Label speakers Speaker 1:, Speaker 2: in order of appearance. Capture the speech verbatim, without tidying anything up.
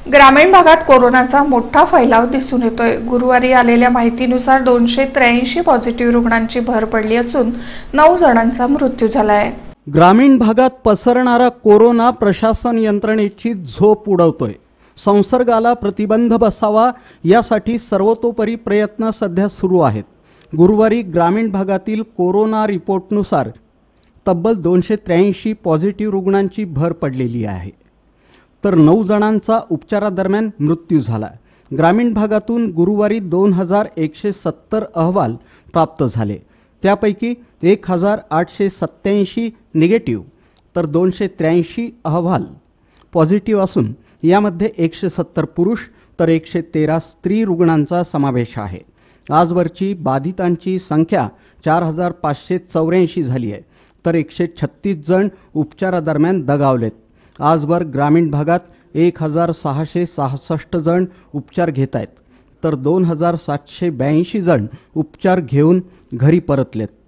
Speaker 1: ग्रामीण भागात कोरोनाचा मोठा फैलाव दिसून येतोय। गुरुवारी आलेल्या माहितीनुसार दोनशे त्र्याऐंशी पॉझिटिव्ह रुग्णांची भर पडली असून नऊ जणांचा मृत्यू झाला आहे।
Speaker 2: ग्रामीण भागात पसरणारा कोरोना प्रशासन यंत्रणेची झोप उडवतोय। संसर्गाला प्रतिबंध बसावा यासाठी सर्वतोपरी प्रयत्न सध्या सुरू आहेत। गुरुवारी ग्रामीण भागातील कोरोना रिपोर्टनुसार तब्बल दोनशे त्र्याऐंशी पॉझिटिव्ह रुग्णांची भर पडलेली आहे, तर नऊ जणांचा उपचारादरम्यान मृत्यू झाला। ग्रामीण भागातून गुरुवारी दोन हजार एकशे सत्तर अहवाल प्राप्त झाले, त्यापैकी एक हजार आठशे सत्त्याऐंशी निगेटिव्ह तर दोनशे त्र्याऐंशी अहवाल पॉझिटिव्ह असून यामध्ये एकशे सत्तर पुरुष तर एकशे तेरा स्त्री रुग्णांचा समावेश आहे। आजवरची बाधितांची संख्या चार हजार पाचशे चौऱ्याऐंशी झाली आहे, तर एकशे छत्तीस जण उपचारादरम्यान दगावलेत। आजवर ग्रामीण भागात एक हजार सहाशे सहासष्ट जण उपचार घेत आहेत, तर दोन हजार सातशे ब्याऐंशी जण उपचार घेऊन घरी परतलेत।